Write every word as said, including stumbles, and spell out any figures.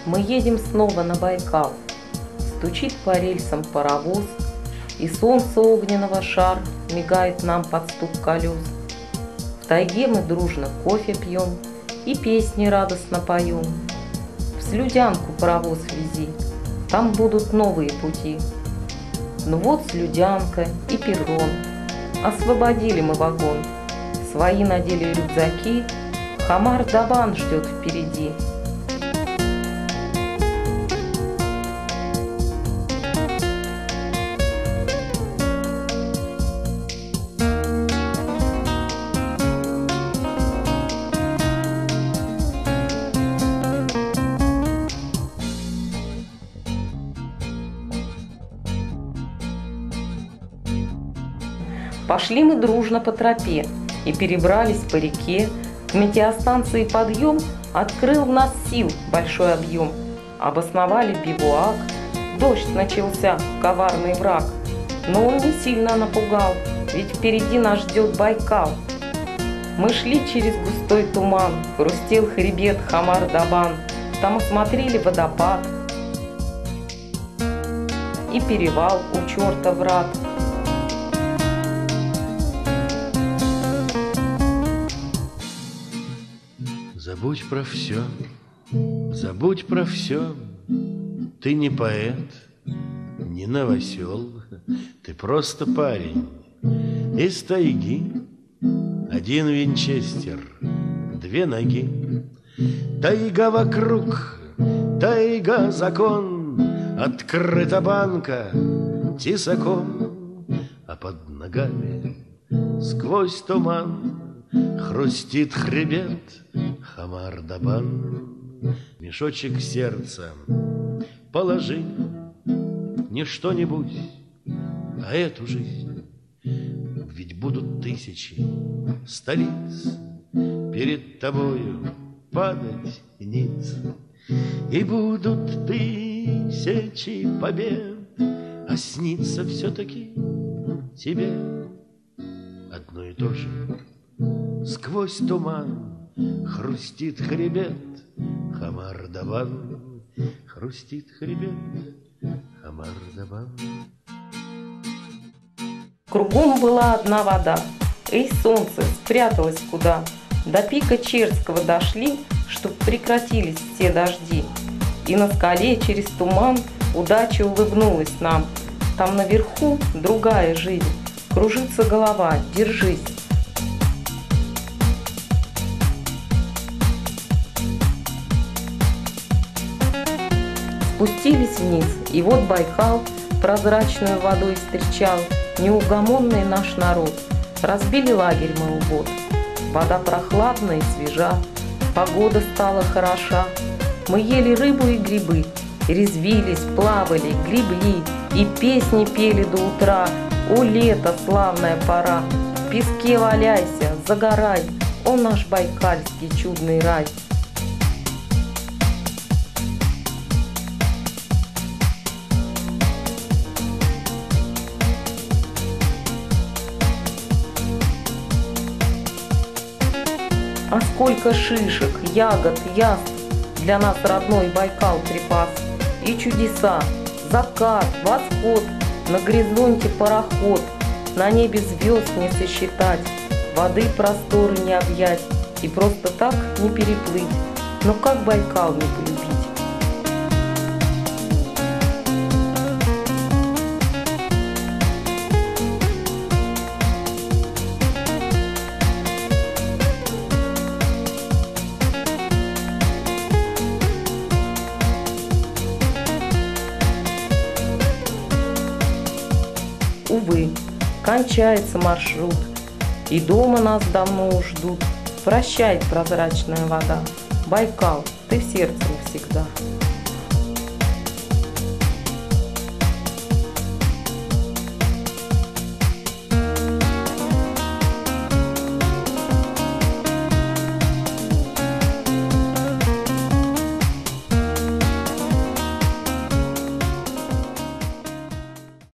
Мы едем снова на Байкал. Стучит по рельсам паровоз, и солнце огненного шар мигает нам под стук колес. В тайге мы дружно кофе пьем и песни радостно поем. В Слюдянку паровоз вези, там будут новые пути. Ну вот Слюдянка и перрон, освободили мы вагон. Свои надели рюкзаки, Хамар-Дабан ждет впереди. Пошли мы дружно по тропе и перебрались по реке. К метеостанции подъем открыл в нас сил большой объем. Обосновали бивуак, дождь начался, коварный враг. Но он не сильно напугал, ведь впереди нас ждет Байкал. Мы шли через густой туман, хрустел хребет Хамар-Дабан. Там осмотрели водопад и перевал у черта врат. Забудь про все, забудь про все. Ты не поэт, не новосел, ты просто парень из тайги. Один винчестер, две ноги. Тайга вокруг, тайга закон. Открыта банка тесаком, а под ногами сквозь туман хрустит хребет Хамар-Дабан. Мешочек сердца положи, не что-нибудь, а эту жизнь. Ведь будут тысячи столиц перед тобою падать ниц. И будут тысячи побед, а снится все-таки тебе одно и то же. Сквозь туман хрустит хребет Хамар-Дабан. Хрустит хребет Хамар-Дабан. Кругом была одна вода. Эй, солнце, спряталось куда? До пика Черского дошли, чтоб прекратились все дожди. И на скале через туман удача улыбнулась нам. Там наверху другая жизнь. Кружится голова, держись. Спустились вниз, и вот Байкал прозрачную водой встречал неугомонный наш народ. Разбили лагерь мы у вод. Вода прохладная и свежа, погода стала хороша. Мы ели рыбу и грибы, резвились, плавали, гребли и песни пели до утра. О, лето, славная пора, в песке валяйся, загорай, о, наш байкальский чудный рай. А сколько шишек, ягод, яств для нас родной Байкал припас. И чудеса, закат, восход, на горизонте пароход, на небе звезд не сосчитать, воды просторы не объять и просто так не переплыть. Но как Байкал не полюбить? Увы, кончается маршрут, и дома нас давно уж ждут. Прощай, прозрачная вода, Байкал, ты в сердце навсегда.